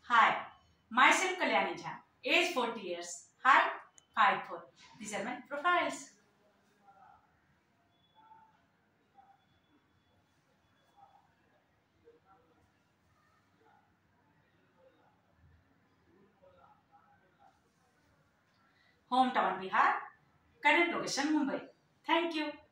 Hi, myself Kalyani Jha, age 40 years, height 5'4". These are my profiles. Hometown Bihar, current location Mumbai. Thank you.